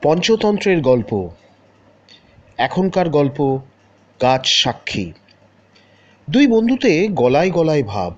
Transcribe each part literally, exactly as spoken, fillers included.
পঞ্চতন্ত্রের গল্প। এখনকার গল্প গাছ সাক্ষী। দুই বন্ধুতে গলায় গলায় ভাব।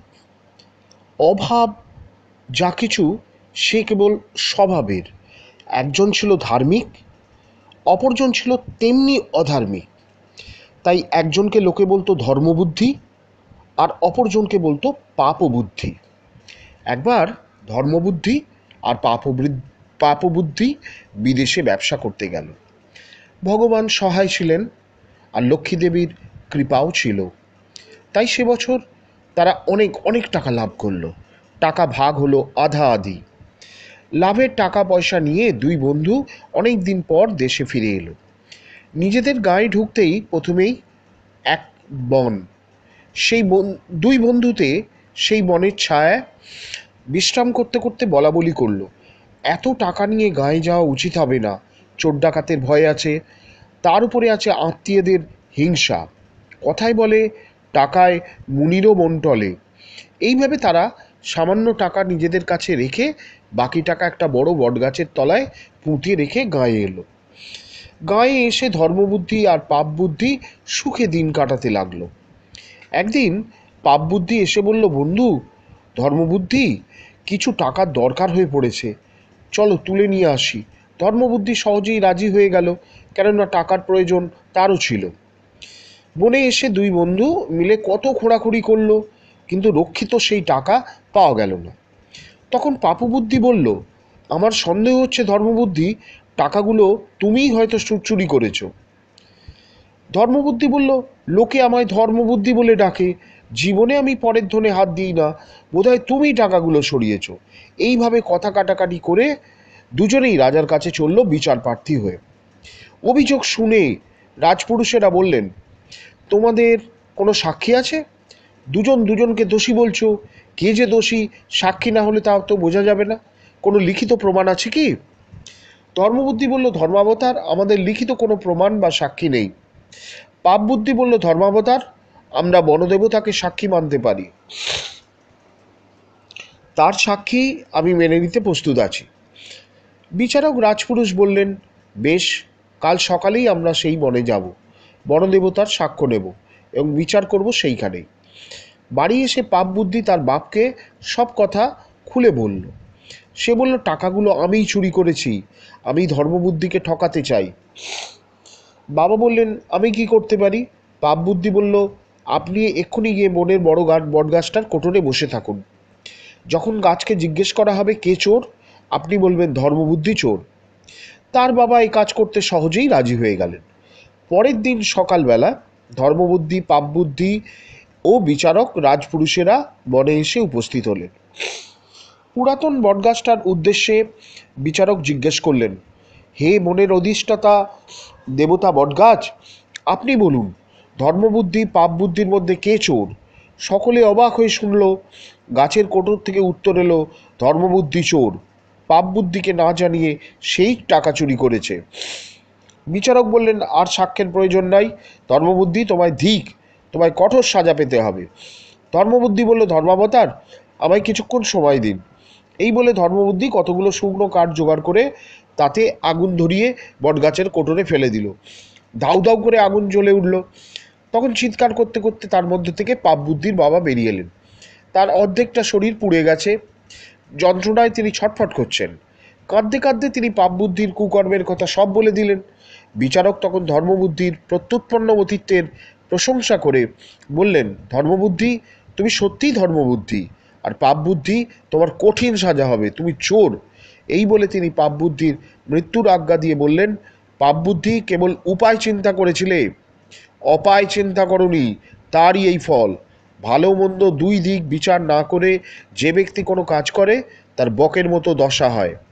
অভাব যা কিছু সে কেবল স্বভাবের। একজন ছিল ধার্মিক, অপরজন ছিল তেমনি অধার্মিক। তাই একজনকে লোকে বলতো ধর্মবুদ্ধি আর অপরজনকে বলতো পাপবুদ্ধি। একবার ধর্মবুদ্ধি আর পাপবুদ্ধি বিদেশে ব্যবসা করতে গেল। ভগবান সহায় ছিলেন আর লক্ষ্মী দেবীর কৃপাও ছিল। তাই সে বছর তারা অনেক অনেক টাকা লাভ করলো। টাকা ভাগ হলো আধা আধি। লাভের টাকা পয়সা নিয়ে দুই বন্ধু অনেক দিন পর দেশে ফিরে এলো। নিজেদের গায়ে ঢুকতেই প্রথমেই এক বন। সেই বন দুই বন্ধুতে সেই বনের ছায়ায় বিশ্রাম করতে করতে বলা বলি করলো, এত টাকা নিয়ে গায়ে যাওয়া উচিত হবে না। চোর ডাকাতের ভয় আছে, তার উপরে আছে আত্মীয়দের হিংসা। কথায় বলে টাকায় মুনিরও মন টলে। এইভাবে তারা সামান্য টাকা নিজেদের কাছে রেখে বাকি টাকা একটা বড় বটগাছের তলায় পুঁতিয়ে রেখে গাঁয়ে এলো। গাঁয়ে এসে ধর্মবুদ্ধি আর পাপ বুদ্ধি সুখে দিন কাটাতে লাগলো। একদিন পাপ বুদ্ধি এসে বলল, বন্ধু ধর্মবুদ্ধি, কিছু টাকার দরকার হয়ে পড়েছে, চলো তুলে নিয়ে আসি। ধর্মবুদ্ধি সহজেই রাজি হয়ে গেল, কেননা টাকার প্রয়োজন তারও ছিল। বনে এসে দুই বন্ধু মিলে কত খোঁড়াখুড়ি করলো, কিন্তু রক্ষিত সেই টাকা পাওয়া গেল না। তখন পাপবুদ্ধি বলল, আমার সন্দেহ হচ্ছে ধর্মবুদ্ধি, টাকাগুলো তুমিই হয়তো চুরি করেছ। ধর্মবুদ্ধি বলল, লোকে আমায় ধর্মবুদ্ধি বলে ডাকে, জীবনে আমি পরের ধনে হাত দিই না, বোধহয় তুমি টাকাগুলো সরিয়েছ। এইভাবে কথা কাটাকাটি করে দুজনেই রাজার কাছে চলল বিচার প্রার্থী হয়ে। অভিযোগ শুনে রাজপুরুষেরা বললেন, তোমাদের কোনো সাক্ষী আছে? দুজন দুজনকে দোষী বলছো, কে যে দোষী সাক্ষী না হলে তা তো বোঝা যাবে না। কোনো লিখিত প্রমাণ আছে কি? ধর্মবুদ্ধি বলল, ধর্মাবতার, আমাদের লিখিত কোনো প্রমাণ বা সাক্ষী নেই। পাপ বুদ্ধি বলল, ধর্মাবতার, আমরা বনদেবতাকে সাক্ষী মানতে পারি, তার সাক্ষী আমি মেনে নিতে প্রস্তুত আছি। বিচারক রাজপুরুষ বললেন, বেশ, কাল সকালেই আমরা সেই বনে যাব, বনদেবতার সাক্ষ্য নেব এবং বিচার করব সেইখানেই। বাড়ি এসে পাপ বুদ্ধি তার বাপকে সব কথা খুলে বলল। সে বলল, টাকাগুলো আমিই চুরি করেছি, আমি ধর্মবুদ্ধিকে ঠকাতে চাই। বাবা বললেন, আমি কি করতে পারি? পাপ বুদ্ধি বলল, আপনি এক্ষুনি গিয়ে বনের বড় গাছ বটগাছটার কোটরে বসে থাকুন। যখন গাছকে জিজ্ঞেস করা হবে কে চোর, আপনি বলবেন ধর্মবুদ্ধি চোর। তার বাবা এই কাজ করতে সহজেই রাজি হয়ে গেলেন। পরের দিন সকালবেলা ধর্মবুদ্ধি, পাপ বুদ্ধি ও বিচারক রাজপুরুষেরা বনে এসে উপস্থিত হলেন। পুরাতন বটগাছটার উদ্দেশ্যে বিচারক জিজ্ঞেস করলেন, হে বনের অধিষ্ঠাতা দেবতা বটগাছ, আপনি বলুন, ধর্মবুদ্ধি পাপ বুদ্ধির মধ্যে কে চোর? সকলে অবাক হয়ে শুনল। গাছের কোটর থেকে উত্তর এলো, ধর্মবুদ্ধি চোর, পাপ বুদ্ধিকে না জানিয়ে সেই টাকা চুরি করেছে। বিচারক বললেন, আর সাক্ষ্যের প্রয়োজন নাই, ধর্মবুদ্ধি তোমায় ধিক, তোমায় কঠোর সাজা পেতে হবে। ধর্মবুদ্ধি বলল, ধর্মাবতার, আমায় কিছুক্ষণ সময় দিন। এই বলে ধর্মবুদ্ধি কতগুলো শুকনো কাঠ জোগাড় করে তাতে আগুন ধরিয়ে বটগাছের কোটরে ফেলে দিল। দাউ দাউ করে আগুন জ্বলে উঠল। তখন চিৎকার করতে করতে তার মধ্যে থেকে পাপ বুদ্ধির বাবা বেরিয়ে এলেন। তার অর্ধেকটা শরীর পুড়ে গেছে, যন্ত্রণায় তিনি ছটফট করছেন। কাঁদতে কাঁদতে তিনি পাপ বুদ্ধির কুকর্মের কথা সব বলে দিলেন। বিচারক তখন ধর্মবুদ্ধির প্রত্যুৎপন্ন অতীতের প্রশংসা করে বললেন, ধর্মবুদ্ধি, তুমি সত্যিই ধর্মবুদ্ধি, আর পাপ বুদ্ধি তোমার কঠিন সাজা হবে, তুমি চোর। এই বলে তিনি পাপ বুদ্ধির মৃত্যুর আজ্ঞা দিয়ে বললেন, পাপ বুদ্ধি কেবল উপায় চিন্তা করেছিলে, অপায় চিন্তা করনি, তারই এই ফল। ভালো মন্দ দুই দিক বিচার না করে যে ব্যক্তি কোনো কাজ করে তার বকের মতো দশা হয়।